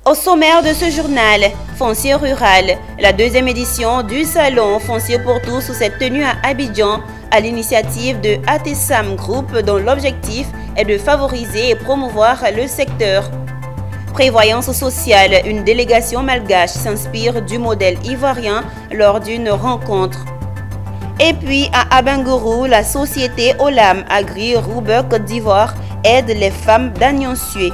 Au sommaire de ce journal, Foncier Rural, la deuxième édition du Salon Foncier pour tous s'est tenue à Abidjan à l'initiative de ATSAM Group dont l'objectif est de favoriser et promouvoir le secteur. Prévoyance sociale, une délégation malgache s'inspire du modèle ivoirien lors d'une rencontre. Et puis à Abangourou, la société Olam Agri Roubaix Côte d'Ivoire aide les femmes d'Agnon-Sué.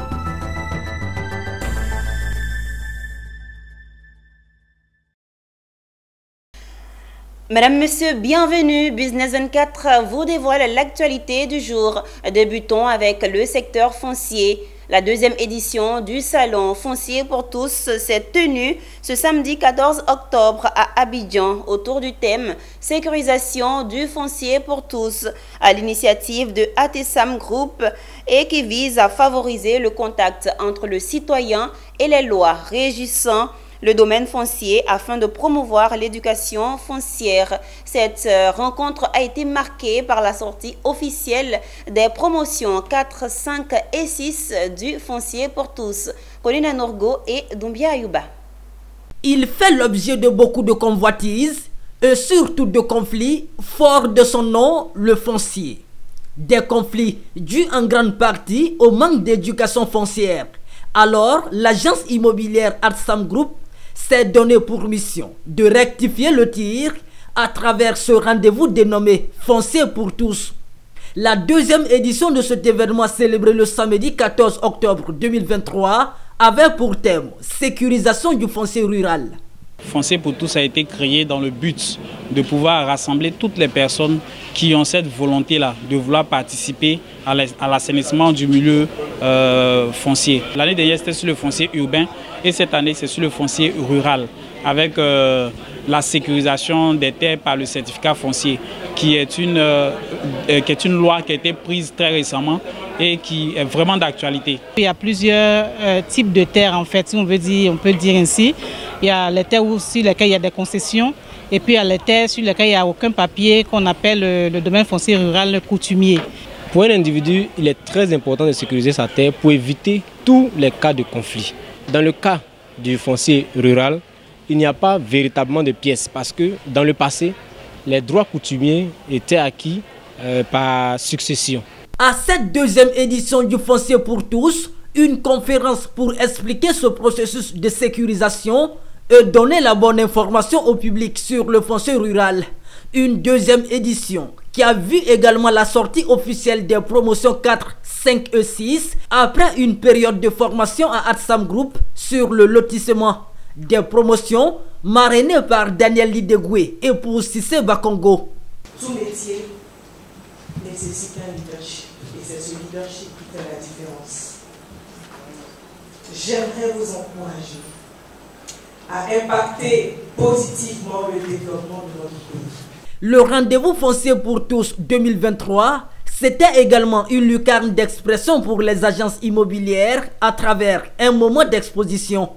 Mesdames, Messieurs, bienvenue. Business 24 vous dévoile l'actualité du jour. Débutons avec le secteur foncier. La deuxième édition du Salon Foncier pour tous s'est tenue ce samedi 14 octobre à Abidjan autour du thème « Sécurisation du foncier pour tous » à l'initiative de ATSAM Group et qui vise à favoriser le contact entre le citoyen et les lois régissant le domaine foncier afin de promouvoir l'éducation foncière. Cette rencontre a été marquée par la sortie officielle des promotions 4, 5 et 6 du foncier pour tous. Colina Norgo et Doumbia Ayuba. Il fait l'objet de beaucoup de convoitises et surtout de conflits, fort de son nom, le foncier. Des conflits dus en grande partie au manque d'éducation foncière. Alors, l'agence immobilière ATSAM Group s'est donné pour mission de rectifier le tir à travers ce rendez-vous dénommé Foncier pour tous. La deuxième édition de cet événement célébré le samedi 14 octobre 2023 avait pour thème sécurisation du foncier rural. Foncier pour tous a été créé dans le but de pouvoir rassembler toutes les personnes qui ont cette volonté-là de vouloir participer à l'assainissement du milieu foncier. L'année dernière, c'était sur le foncier urbain et cette année, c'est sur le foncier rural avec la sécurisation des terres par le certificat foncier qui est une loi qui a été prise très récemment et qui est vraiment d'actualité. Il y a plusieurs types de terres en fait, si on peut le dire ainsi. Il y a les terres sur lesquelles il y a des concessions et puis il y a les terres sur lesquelles il n'y a aucun papier qu'on appelle le domaine foncier rural coutumier. Pour un individu, il est très important de sécuriser sa terre pour éviter tous les cas de conflit. Dans le cas du foncier rural, il n'y a pas véritablement de pièces parce que dans le passé, les droits coutumiers étaient acquis par succession. À cette deuxième édition du Foncier pour tous, une conférence pour expliquer ce processus de sécurisation et donner la bonne information au public sur le foncier rural. Une deuxième édition qui a vu également la sortie officielle des promotions 4, 5 et 6 après une période de formation à ATSAM Group sur le lotissement des promotions marrainées par Daniel Lidegoué et pour Cissé Bakongo. Tout métier nécessite un leadership et c'est ce leadership qui fait la différence. J'aimerais vous encourager à impacter positivement le développement de notre pays. Le rendez-vous foncier pour tous 2023, c'était également une lucarne d'expression pour les agences immobilières à travers un moment d'exposition.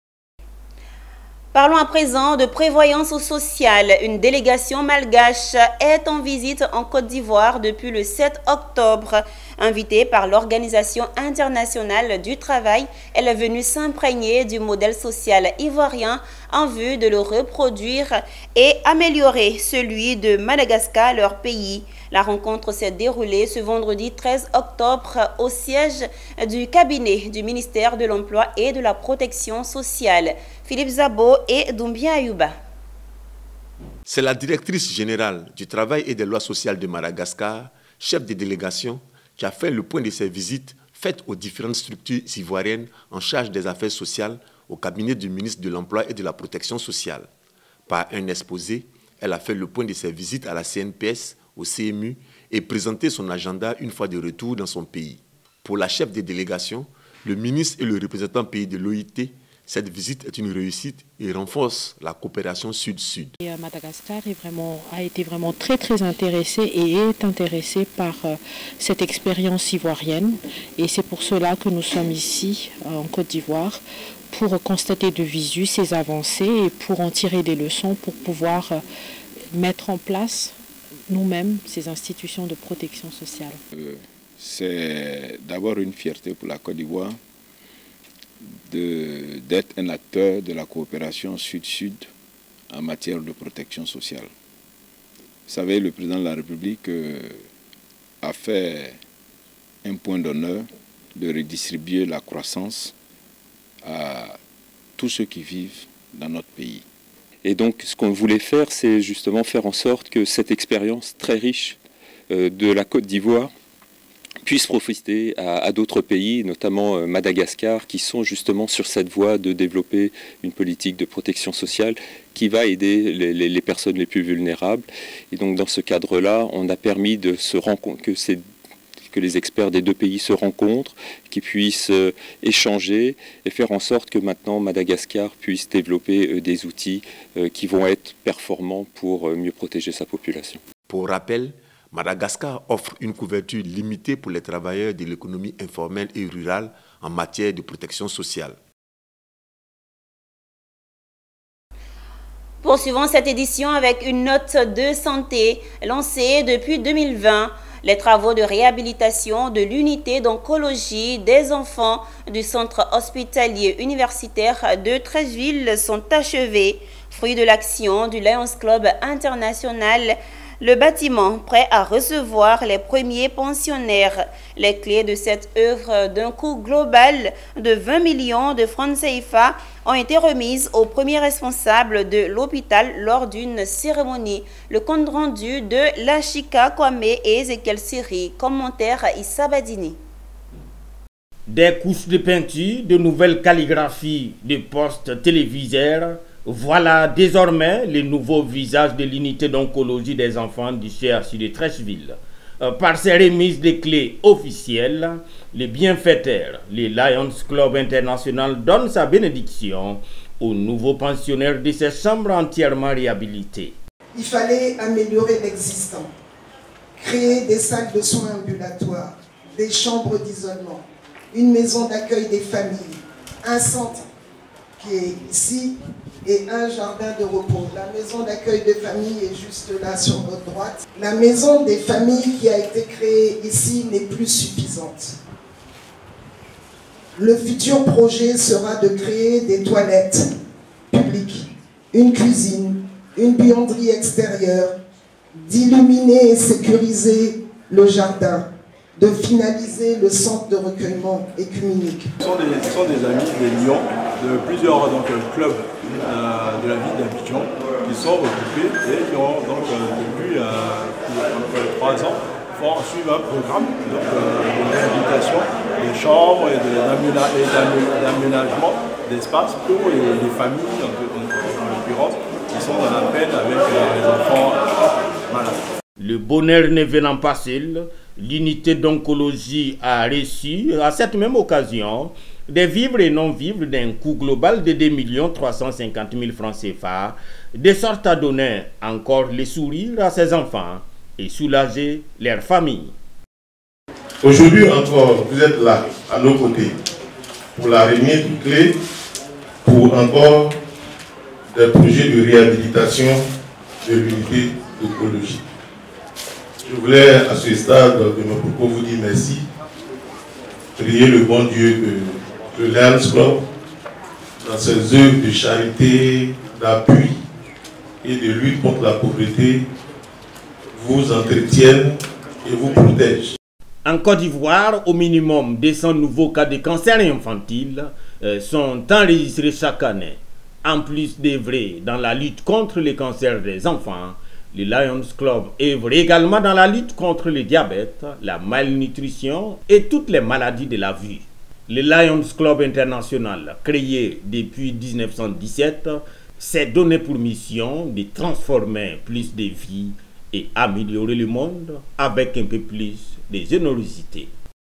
Parlons à présent de prévoyance sociale. Une délégation malgache est en visite en Côte d'Ivoire depuis le 7 octobre. Invitée par l'Organisation internationale du travail, elle est venue s'imprégner du modèle social ivoirien en vue de le reproduire et améliorer celui de Madagascar, leur pays. La rencontre s'est déroulée ce vendredi 13 octobre au siège du cabinet du ministère de l'Emploi et de la Protection sociale. Philippe Zabo et Doumbia Ayuba. C'est la directrice générale du travail et des lois sociales de Madagascar, chef de délégation, qui a fait le point de ses visites faites aux différentes structures ivoiriennes en charge des affaires sociales au cabinet du ministre de l'Emploi et de la Protection sociale. Par un exposé, elle a fait le point de ses visites à la CNPS, au CMU et présenté son agenda une fois de retour dans son pays. Pour la chef des délégations, le ministre et le représentant pays de l'OIT, cette visite est une réussite et renforce la coopération sud-sud. Madagascar a été vraiment très intéressé et est intéressé par cette expérience ivoirienne. Et c'est pour cela que nous sommes ici en Côte d'Ivoire pour constater de visu ces avancées et pour en tirer des leçons pour pouvoir mettre en place nous-mêmes ces institutions de protection sociale. C'est d'abord une fierté pour la Côte d'Ivoire d'être un acteur de la coopération sud-sud en matière de protection sociale. Vous savez, le président de la République a fait un point d'honneur de redistribuer la croissance à tous ceux qui vivent dans notre pays. Et donc ce qu'on voulait faire, c'est justement faire en sorte que cette expérience très riche de la Côte d'Ivoire puisse profiter à d'autres pays, notamment Madagascar, qui sont justement sur cette voie de développer une politique de protection sociale qui va aider les personnes les plus vulnérables. Et donc dans ce cadre-là, on a permis de se rencontrer, que les experts des deux pays se rencontrent, qu'ils puissent échanger et faire en sorte que maintenant Madagascar puisse développer des outils qui vont être performants pour mieux protéger sa population. Pour rappel, Madagascar offre une couverture limitée pour les travailleurs de l'économie informelle et rurale en matière de protection sociale. Poursuivons cette édition avec une note de santé lancée depuis 2020. Les travaux de réhabilitation de l'unité d'oncologie des enfants du centre hospitalier universitaire de Treichville sont achevés. Fruit de l'action du Lions Club International, le bâtiment prêt à recevoir les premiers pensionnaires. Les clés de cette œuvre d'un coût global de 20 millions de francs CFA ont été remises aux premiers responsables de l'hôpital lors d'une cérémonie. Le compte rendu de Lachika Kwame et Ezekiel Siri. Commentaire Issa Badini. Des couches de peinture, de nouvelles calligraphies, de postes téléviseurs. Voilà désormais les nouveaux visages de l'unité d'oncologie des enfants du CHU de Treichville. Par ces remises de clés officielles, les bienfaiteurs, les Lions Club International donne sa bénédiction aux nouveaux pensionnaires de ces chambres entièrement réhabilitées. Il fallait améliorer l'existant, créer des salles de soins ambulatoires, des chambres d'isolement, une maison d'accueil des familles, un centre qui est ici et un jardin de repos. La maison d'accueil des familles est juste là sur votre droite. La maison des familles qui a été créée ici n'est plus suffisante. Le futur projet sera de créer des toilettes publiques, une cuisine, une buanderie extérieure, d'illuminer et sécuriser le jardin, de finaliser le centre de recueillement écuménique. Ce sont des amis des Lions de plusieurs clubs de la ville d'Abidjan qui sont regroupés et qui ont depuis 3 ans suivent un programme de réhabilitation des chambres et d'aménagement d'espace pour les familles en l'occurrence qui sont dans la peine avec les enfants malades. Le bonheur ne venant pas seul, l'unité d'oncologie a reçu à cette même occasion des vivres et non-vivres d'un coût global de 2 350 000 francs CFA, de sorte à donner encore les sourires à ses enfants et soulager leurs familles. Aujourd'hui encore, vous êtes là, à nos côtés, pour la remise de clés, pour encore des projets de réhabilitation de l'unité d'oncologie. Je voulais à ce stade de mes propos vous dire merci, prier le bon Dieu que le Lions Club, dans ses œuvres de charité, d'appui et de lutte contre la pauvreté, vous entretienne et vous protège. En Côte d'Ivoire, au minimum 200 nouveaux cas de cancer infantile sont enregistrés chaque année. En plus d'œuvrer dans la lutte contre les cancers des enfants, le Lions Club œuvre également dans la lutte contre le diabète, la malnutrition et toutes les maladies de la vue. Le Lions Club International, créé depuis 1917, s'est donné pour mission de transformer plus de vies et améliorer le monde avec un peu plus de générosité.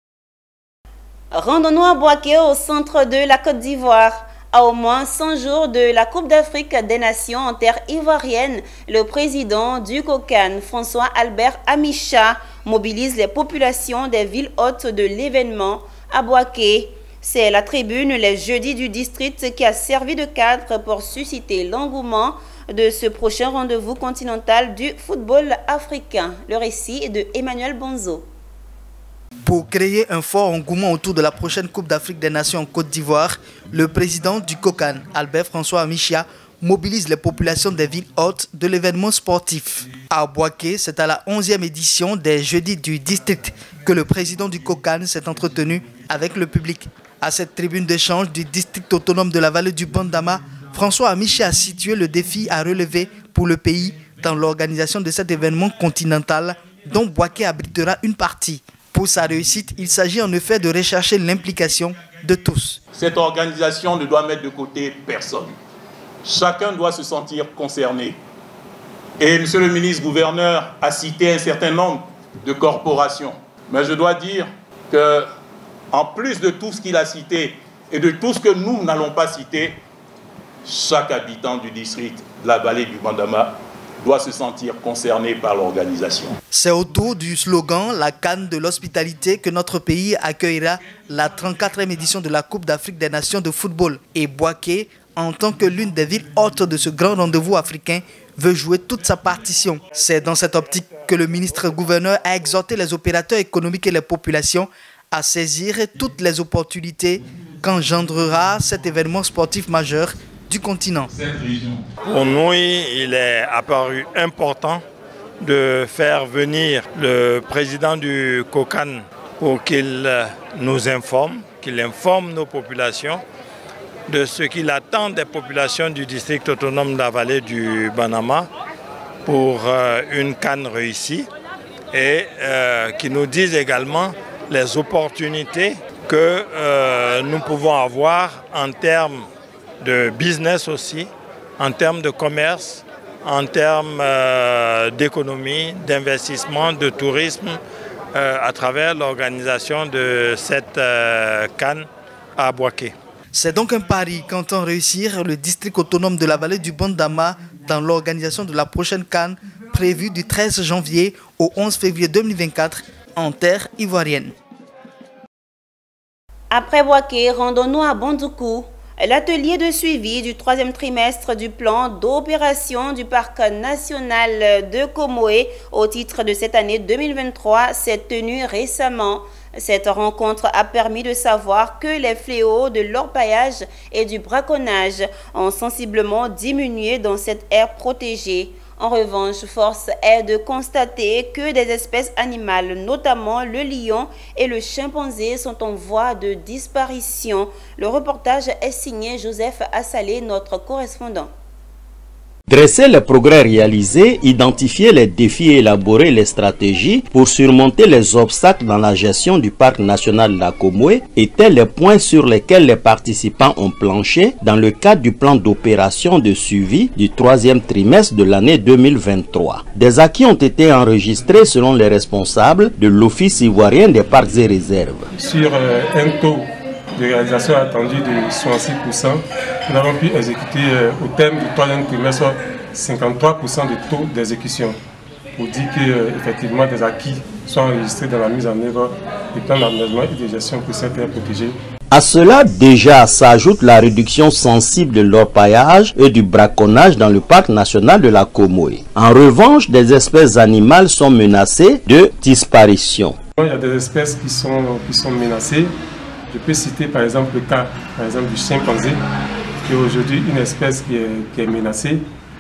Rendons-nous à Bouaké, au centre de la Côte d'Ivoire. À au moins 100 jours de la Coupe d'Afrique des Nations en terre ivoirienne, le président du COCAN, François Albert Amicha, mobilise les populations des villes hôtes de l'événement à Bouaké. C'est la tribune les jeudis du district qui a servi de cadre pour susciter l'engouement de ce prochain rendez-vous continental du football africain. Le récit est de Emmanuel Bonzo. Pour créer un fort engouement autour de la prochaine Coupe d'Afrique des Nations en Côte d'Ivoire, le président du COCAN, Albert François Amichia, mobilise les populations des villes hôtes de l'événement sportif. À Bouaké, c'est à la 11e édition des Jeudis du District que le président du COCAN s'est entretenu avec le public. À cette tribune d'échange du district autonome de la vallée du Bandama, François Amichia a situé le défi à relever pour le pays dans l'organisation de cet événement continental dont Bouaké abritera une partie. Pour sa réussite, il s'agit en effet de rechercher l'implication de tous. Cette organisation ne doit mettre de côté personne. Chacun doit se sentir concerné. Et monsieur le ministre gouverneur a cité un certain nombre de corporations. Mais je dois dire que, en plus de tout ce qu'il a cité et de tout ce que nous n'allons pas citer, chaque habitant du district de la vallée du Bandama doit se sentir concerné par l'organisation. C'est autour du slogan « La canne de l'hospitalité » que notre pays accueillera la 34e édition de la Coupe d'Afrique des Nations de football. Et Bouaké, en tant que l'une des villes hôtes de ce grand rendez-vous africain, veut jouer toute sa partition. C'est dans cette optique que le ministre-gouverneur a exhorté les opérateurs économiques et les populations à saisir toutes les opportunités qu'engendrera cet événement sportif majeur du continent. Pour nous, il est apparu important de faire venir le président du COCAN pour qu'il nous informe, qu'il informe nos populations de ce qu'il attend des populations du district autonome de la vallée du Bandama pour une CAN réussie et qui nous dise également les opportunités que nous pouvons avoir en termes de business aussi, en termes de commerce, en termes d'économie, d'investissement, de tourisme, à travers l'organisation de cette CAN à Bouaké. C'est donc un pari qu'entend réussir le district autonome de la vallée du Bandama dans l'organisation de la prochaine CAN prévue du 13 janvier au 11 février 2024 en terre ivoirienne. Après Bouaké, rendons-nous à Bandoukou. L'atelier de suivi du 3e trimestre du plan d'opération du Parc national de Comoé au titre de cette année 2023 s'est tenu récemment. Cette rencontre a permis de savoir que les fléaux de l'orpaillage et du braconnage ont sensiblement diminué dans cette aire protégée. En revanche, force est de constater que des espèces animales, notamment le lion et le chimpanzé, sont en voie de disparition. Le reportage est signé Joseph Assalé, notre correspondant. Dresser les progrès réalisés, identifier les défis et élaborer les stratégies pour surmonter les obstacles dans la gestion du parc national de la Comoé étaient les points sur lesquels les participants ont planché dans le cadre du plan d'opération de suivi du 3e trimestre de l'année 2023. Des acquis ont été enregistrés selon les responsables de l'Office ivoirien des parcs et réserves. Sur un taux de réalisation attendue de 66%, nous avons pu exécuter au terme du 3e trimestre 53% de taux d'exécution. Pour dire qu'effectivement des acquis sont enregistrés dans la mise en œuvre des plans d'aménagement et de gestion pour cette aire protégée. À cela, déjà, s'ajoute la réduction sensible de l'orpaillage et du braconnage dans le parc national de la Comoé. En revanche, des espèces animales sont menacées de disparition. Il y a des espèces qui sont menacées. Je peux citer par exemple le cas du chimpanzé, qui est aujourd'hui une espèce qui est menacée.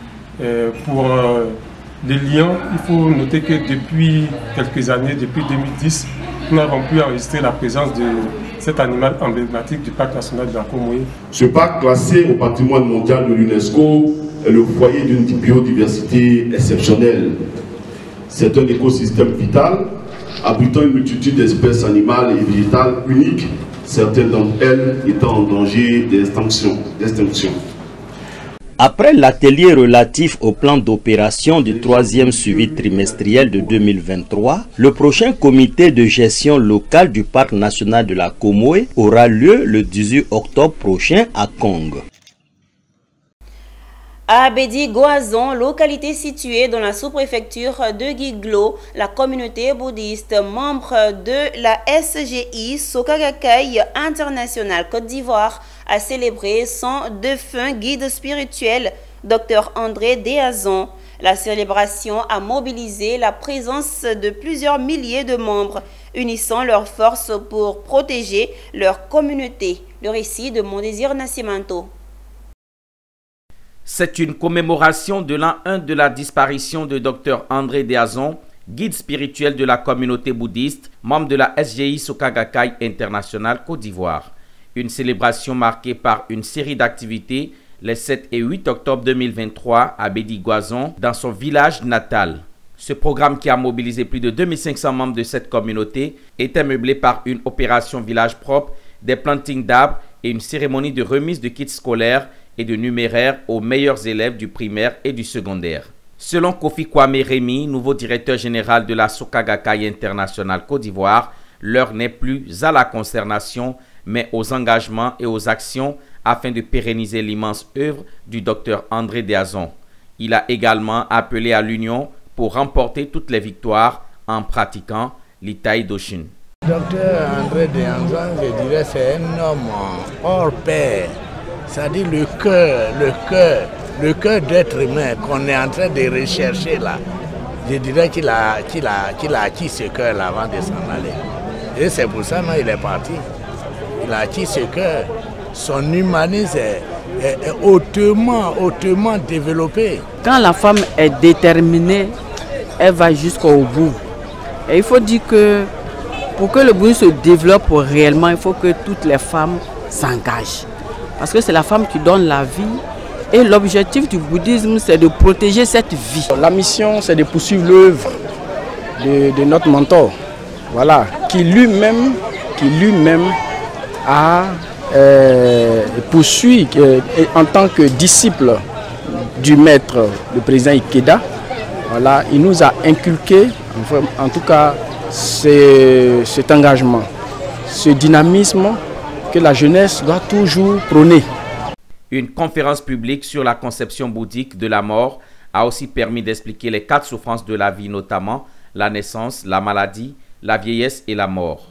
Pour les lions, il faut noter que depuis quelques années, depuis 2010, nous n'avons pu enregistrer la présence de cet animal emblématique du parc national de la Comoé. Ce parc classé au patrimoine mondial de l'UNESCO est le foyer d'une biodiversité exceptionnelle. C'est un écosystème vital, abritant une multitude d'espèces animales et végétales uniques, certaines d'entre elles étant en danger d'extinction. Après l'atelier relatif au plan d'opération du 3e suivi trimestriel de 2023, le prochain comité de gestion locale du parc national de la Comoé aura lieu le 18 octobre prochain à Kong. À Abedi-Goazon, localité située dans la sous-préfecture de Guiglo, la communauté bouddhiste membre de la SGI Sokagakai International Côte d'Ivoire a célébré son défunt guide spirituel, Dr André Déazon. La célébration a mobilisé la présence de plusieurs milliers de membres, unissant leurs forces pour protéger leur communauté. Le récit de Mondésir Nascimento. C'est une commémoration de l'an 1 de la disparition de Dr André Deazon, guide spirituel de la communauté bouddhiste, membre de la SGI Soka Gakkai International Côte d'Ivoire. Une célébration marquée par une série d'activités les 7 et 8 octobre 2023 à Bédi-Goazon, dans son village natal. Ce programme, qui a mobilisé plus de 2500 membres de cette communauté, était meublé par une opération village propre, des plantings d'arbres et une cérémonie de remise de kits scolaires et de numéraires aux meilleurs élèves du primaire et du secondaire. Selon Kofi Kwame Rémy, nouveau directeur général de la Soka Gakkai International Côte d'Ivoire, l'heure n'est plus à la consternation, mais aux engagements et aux actions afin de pérenniser l'immense œuvre du docteur André Deazon. Il a également appelé à l'union pour remporter toutes les victoires en pratiquant l'Itaï Doshin. Docteur André Deazon, je dirais, c'est un homme hors pair. C'est-à-dire le cœur d'être humain qu'on est en train de rechercher là. Je dirais qu'il a acquis ce cœur-là avant de s'en aller. Et c'est pour ça qu'il est parti. Il a acquis ce cœur. Son humanisme est hautement développé. Quand la femme est déterminée, elle va jusqu'au bout. Et il faut dire que pour que le bouddhisme se développe réellement, il faut que toutes les femmes s'engagent. Parce que c'est la femme qui donne la vie. Et l'objectif du bouddhisme, c'est de protéger cette vie. La mission, c'est de poursuivre l'œuvre de notre mentor, voilà, qui lui-même a poursuivi en tant que disciple du maître, le président Ikeda. Voilà, il nous a inculqué, en tout cas, cet engagement, ce dynamisme que la jeunesse doit toujours prôner. Une conférence publique sur la conception bouddhique de la mort a aussi permis d'expliquer les 4 souffrances de la vie, notamment la naissance, la maladie, la vieillesse et la mort.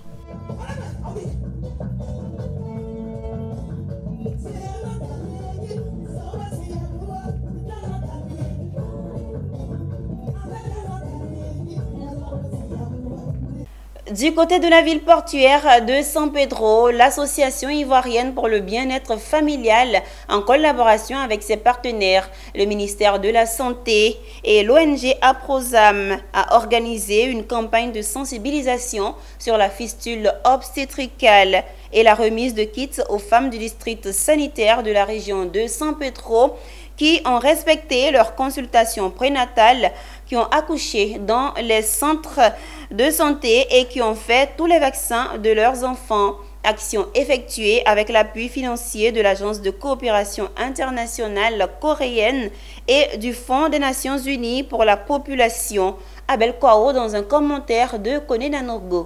Du côté de la ville portuaire de San Pedro, l'association ivoirienne pour le bien-être familial, en collaboration avec ses partenaires, le ministère de la Santé et l'ONG Aprosam, a organisé une campagne de sensibilisation sur la fistule obstétricale et la remise de kits aux femmes du district sanitaire de la région de San Pedro qui ont respecté leur consultation prénatale, qui ont accouché dans les centres de santé et qui ont fait tous les vaccins de leurs enfants. Action effectuée avec l'appui financier de l'Agence de coopération internationale coréenne et du Fonds des Nations Unies pour la population. Abel Kwao dans un commentaire de Koné Nanorgo.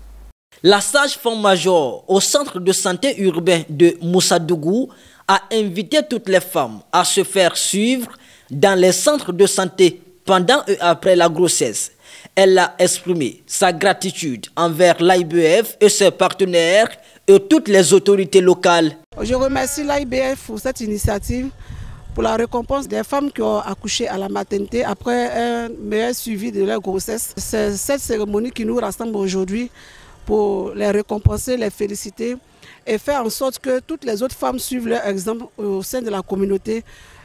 La sage-femme major au centre de santé urbain de Moussadougou a invité toutes les femmes à se faire suivre dans les centres de santé pendant et après la grossesse. Elle a exprimé sa gratitude envers l'AIBF et ses partenaires et toutes les autorités locales. Je remercie l'AIBF pour cette initiative, pour la récompense des femmes qui ont accouché à la maternité après un meilleur suivi de leur grossesse. C'est cette cérémonie qui nous rassemble aujourd'hui pour les récompenser, les féliciter et faire en sorte que toutes les autres femmes suivent leur exemple au sein de la communauté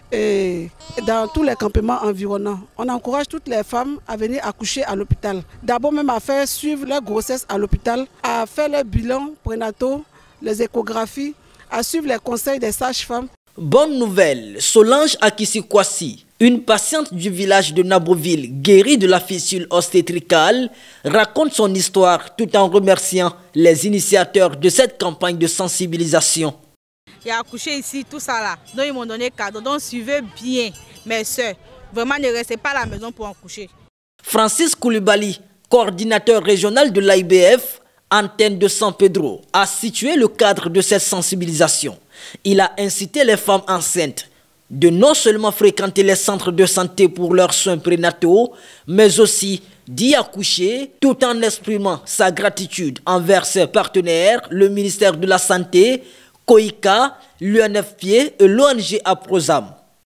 et dans tous les campements environnants. On encourage toutes les femmes à venir accoucher à l'hôpital. D'abord même à faire suivre leur grossesse à l'hôpital, à faire leur bilan prénataux, les échographies, à suivre les conseils des sages-femmes. Bonne nouvelle, Solange Akisikwasi, une patiente du village de Naboville guérie de la fistule obstétricale, raconte son histoire tout en remerciant les initiateurs de cette campagne de sensibilisation. J'ai accouché ici, tout ça là, donc ils m'ont donné cadeau, donc suivez bien mes soeurs. Vraiment ne restez pas à la maison pour accoucher. Francis Koulibaly, coordinateur régional de l'AIBF, antenne de San Pedro, a situé le cadre de cette sensibilisation. Il a incité les femmes enceintes de non seulement fréquenter les centres de santé pour leurs soins prénataux, mais aussi d'y accoucher, tout en exprimant sa gratitude envers ses partenaires, le ministère de la Santé, COICA, l'UNFPA et l'ONG Aprosam.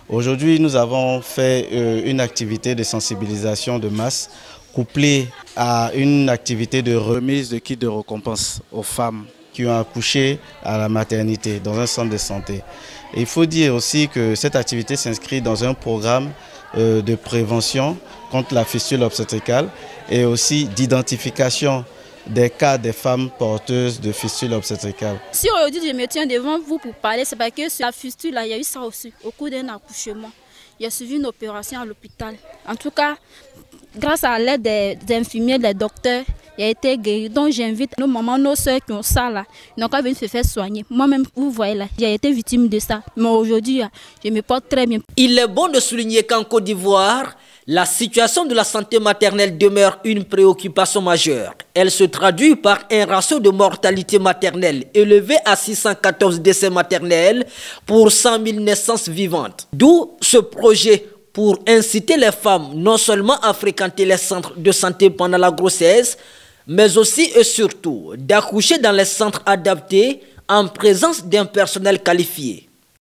Aujourd'hui, nous avons fait une activité de sensibilisation de masse couplée à une activité de remise de kits de récompense aux femmes qui ont accouché à la maternité dans un centre de santé. Et il faut dire aussi que cette activité s'inscrit dans un programme de prévention contre la fistule obstétricale et aussi d'identification des cas des femmes porteuses de fistule obstétricale. Si aujourd'hui je me tiens devant vous pour parler, c'est parce que sur la fistule, il y a eu ça aussi au cours d'un accouchement. Il a suivi une opération à l'hôpital. En tout cas, grâce à l'aide des infirmiers, des docteurs, il a été guéri. Donc j'invite nos mamans, nos soeurs qui ont ça là, ils n'ont qu'à venir se faire soigner. Moi-même, vous voyez là, j'ai été victime de ça. Mais aujourd'hui, je me porte très bien. Il est bon de souligner qu'en Côte d'Ivoire, la situation de la santé maternelle demeure une préoccupation majeure. Elle se traduit par un ratio de mortalité maternelle élevé à 614 décès maternels pour 100 000 naissances vivantes. D'où ce projet pour inciter les femmes non seulement à fréquenter les centres de santé pendant la grossesse, mais aussi et surtout d'accoucher dans les centres adaptés en présence d'un personnel qualifié.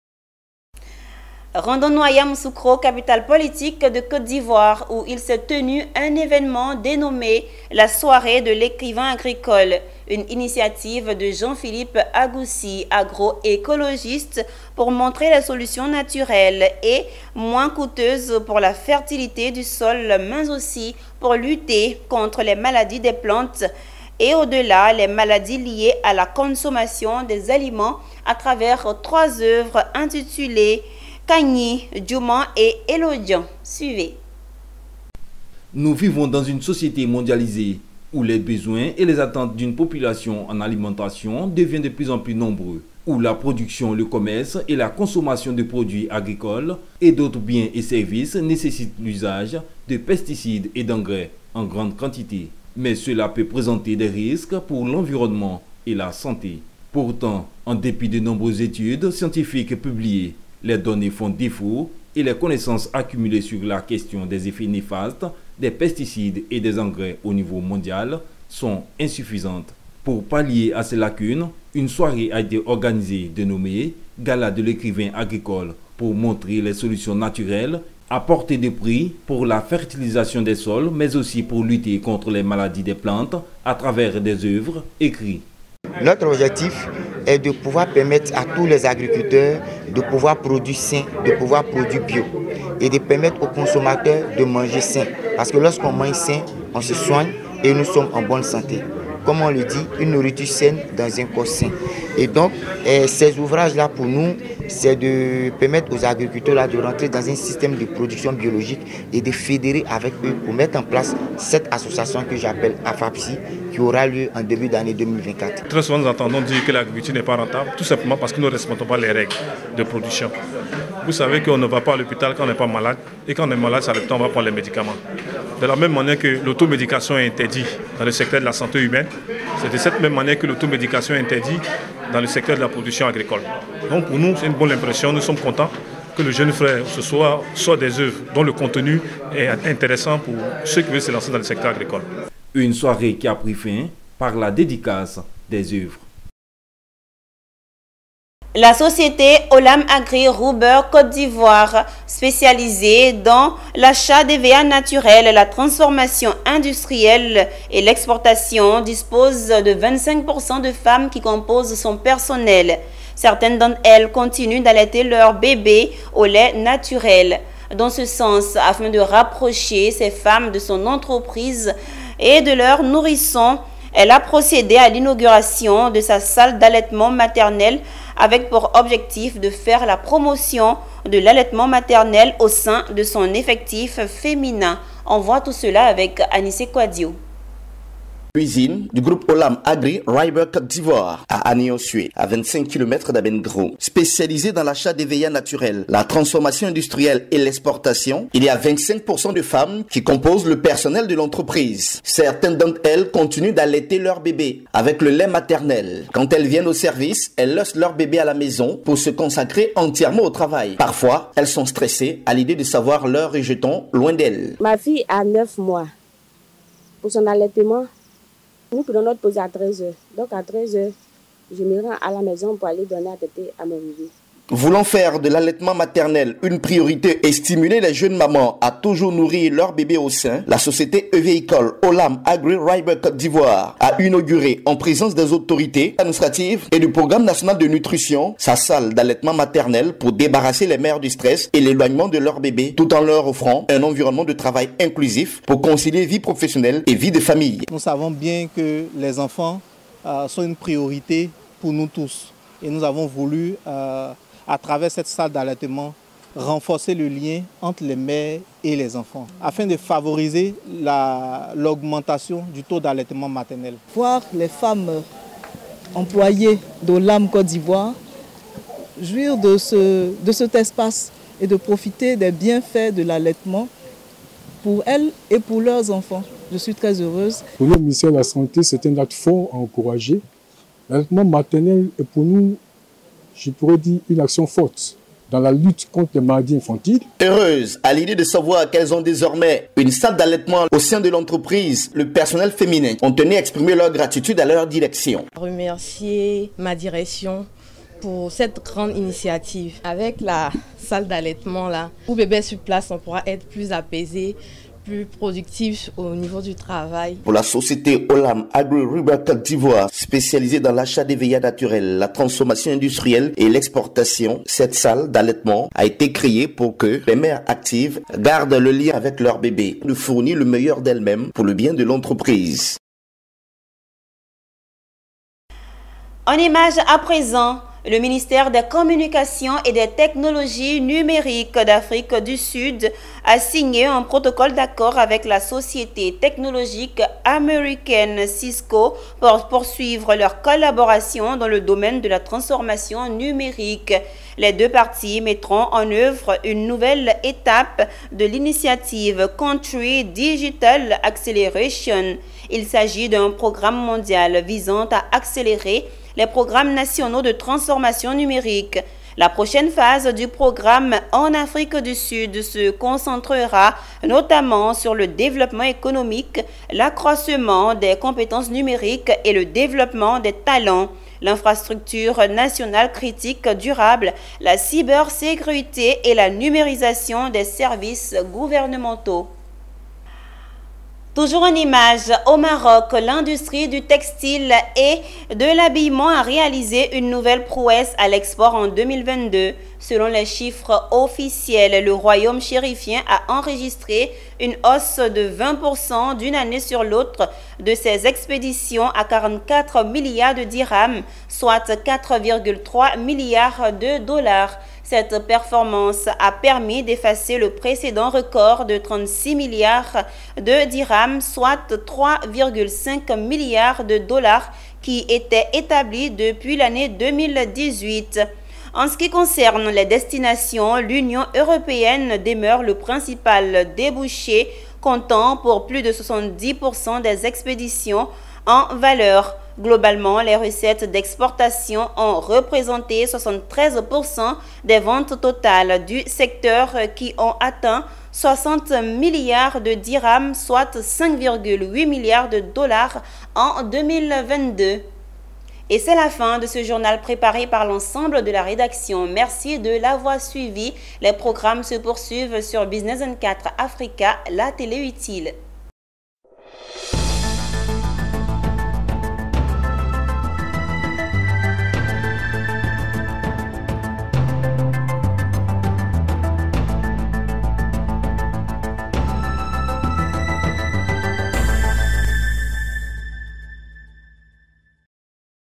Rendons-nous à Yamoussoukro, capitale politique de Côte d'Ivoire, où il s'est tenu un événement dénommé la soirée de l'écrivain agricole, une initiative de Jean-Philippe Agoussi, agroécologiste, pour montrer les solutions naturelles et moins coûteuses pour la fertilité du sol, mais aussi pour lutter contre les maladies des plantes et au-delà les maladies liées à la consommation des aliments à travers 3 œuvres intitulées Kagni, Djouman et Elodian. Suivez. Nous vivons dans une société mondialisée où les besoins et les attentes d'une population en alimentation deviennent de plus en plus nombreux, où la production, le commerce et la consommation de produits agricoles et d'autres biens et services nécessitent l'usage de pesticides et d'engrais en grande quantité. Mais cela peut présenter des risques pour l'environnement et la santé. Pourtant, en dépit de nombreuses études scientifiques publiées, les données font défaut et les connaissances accumulées sur la question des effets néfastes des pesticides et des engrais au niveau mondial sont insuffisantes. Pour pallier à ces lacunes, une soirée a été organisée dénommée Gala de l'écrivain agricole pour montrer les solutions naturelles à portée de prix pour la fertilisation des sols, mais aussi pour lutter contre les maladies des plantes à travers des œuvres écrites. Notre objectif est de pouvoir permettre à tous les agriculteurs de pouvoir produire sain, de pouvoir produire bio et de permettre aux consommateurs de manger sain. Parce que lorsqu'on mange sain, on se soigne et nous sommes en bonne santé. Comme on le dit, une nourriture saine dans un corps sain. Et donc, ces ouvrages-là, pour nous, c'est de permettre aux agriculteurs de rentrer dans un système de production biologique et de fédérer avec eux pour mettre en place cette association que j'appelle AFAPSI, qui aura lieu en début d'année 2024. Très souvent, nous entendons dire que l'agriculture n'est pas rentable, tout simplement parce que nous ne respectons pas les règles de production. Vous savez qu'on ne va pas à l'hôpital quand on n'est pas malade, et quand on est malade, ça on va prendre les médicaments. De la même manière que l'automédication est interdite dans le secteur de la santé humaine, c'est de cette même manière que l'automédication est interdite dans le secteur de la production agricole. Donc pour nous, c'est une bonne impression, nous sommes contents que le jeune frère ce soit des œuvres dont le contenu est intéressant pour ceux qui veulent se lancer dans le secteur agricole. Une soirée qui a pris fin par la dédicace des œuvres. La société Olam Agri Rouber Côte d'Ivoire, spécialisée dans l'achat des VA naturels, la transformation industrielle et l'exportation, dispose de 25% de femmes qui composent son personnel. Certaines d'entre elles continuent d'allaiter leurs bébés au lait naturel. Dans ce sens, afin de rapprocher ces femmes de son entreprise et de leurs nourrissons, elle a procédé à l'inauguration de sa salle d'allaitement maternel avec pour objectif de faire la promotion de l'allaitement maternel au sein de son effectif féminin. On voit tout cela avec Anissé Kouadio. Usine du groupe Olam Agri Rouber Côte d'Ivoire à Agni-Ossuet, à 25 km d'Abengro. Spécialisée dans l'achat des VA naturels, la transformation industrielle et l'exportation, il y a 25% de femmes qui composent le personnel de l'entreprise. Certaines d'entre elles continuent d'allaiter leur bébé avec le lait maternel. Quand elles viennent au service, elles laissent leur bébé à la maison pour se consacrer entièrement au travail. Parfois, elles sont stressées à l'idée de savoir leurs rejetons loin d'elles. Ma fille a 9 mois. Pour son allaitement, nous prenons notre pause à 13h. Donc à 13h, je me rends à la maison pour aller donner à téter à mon bébé. Voulant faire de l'allaitement maternel une priorité et stimuler les jeunes mamans à toujours nourrir leur bébé au sein, la société Eveicol Olam Agri Riber Côte d'Ivoire a inauguré en présence des autorités administratives et du programme national de nutrition sa salle d'allaitement maternel pour débarrasser les mères du stress et l'éloignement de leur bébé tout en leur offrant un environnement de travail inclusif pour concilier vie professionnelle et vie de famille. Nous savons bien que les enfants sont une priorité pour nous tous et nous avons voulu à travers cette salle d'allaitement, renforcer le lien entre les mères et les enfants, afin de favoriser l'augmentation du taux d'allaitement maternel. Voir les femmes employées d'Olam Côte d'Ivoire jouir de cet espace et de profiter des bienfaits de l'allaitement pour elles et pour leurs enfants. Je suis très heureuse. Pour le ministère de la Santé, c'est un acte fort à encourager. L'allaitement maternel est pour nous, je pourrais dire, une action forte dans la lutte contre les maladies infantiles. Heureuse à l'idée de savoir qu'elles ont désormais une salle d'allaitement au sein de l'entreprise, le personnel féminin ont tenu à exprimer leur gratitude à leur direction. Remercier ma direction pour cette grande initiative. Avec la salle d'allaitement là, où bébé sur place, on pourra être plus apaisé, plus productif au niveau du travail. Pour la société Olam Agri Riber Côte d'Ivoire, spécialisée dans l'achat des veillas naturels, la transformation industrielle et l'exportation, cette salle d'allaitement a été créée pour que les mères actives gardent le lien avec leur bébé, de fournir le meilleur d'elles-mêmes pour le bien de l'entreprise. En image à présent, le ministère des Communications et des Technologies numériques d'Afrique du Sud a signé un protocole d'accord avec la société technologique américaine Cisco pour poursuivre leur collaboration dans le domaine de la transformation numérique. Les deux parties mettront en œuvre une nouvelle étape de l'initiative Country Digital Acceleration. Il s'agit d'un programme mondial visant à accélérer les programmes nationaux de transformation numérique. La prochaine phase du programme en Afrique du Sud se concentrera notamment sur le développement économique, l'accroissement des compétences numériques et le développement des talents, l'infrastructure nationale critique durable, la cybersécurité et la numérisation des services gouvernementaux. Toujours en image, au Maroc, l'industrie du textile et de l'habillement a réalisé une nouvelle prouesse à l'export en 2022. Selon les chiffres officiels, le royaume chérifien a enregistré une hausse de 20% d'une année sur l'autre de ses expéditions à 44 milliards de dirhams, soit 4,3 milliards de dollars. Cette performance a permis d'effacer le précédent record de 36 milliards de dirhams, soit 3,5 milliards de dollars qui était établi depuis l'année 2018. En ce qui concerne les destinations, l'Union européenne demeure le principal débouché, comptant pour plus de 70% des expéditions en valeur. Globalement, les recettes d'exportation ont représenté 73% des ventes totales du secteur qui ont atteint 60 milliards de dirhams, soit 5,8 milliards de dollars en 2022. Et c'est la fin de ce journal préparé par l'ensemble de la rédaction. Merci de l'avoir suivi. Les programmes se poursuivent sur Business 24 Africa, la télé utile.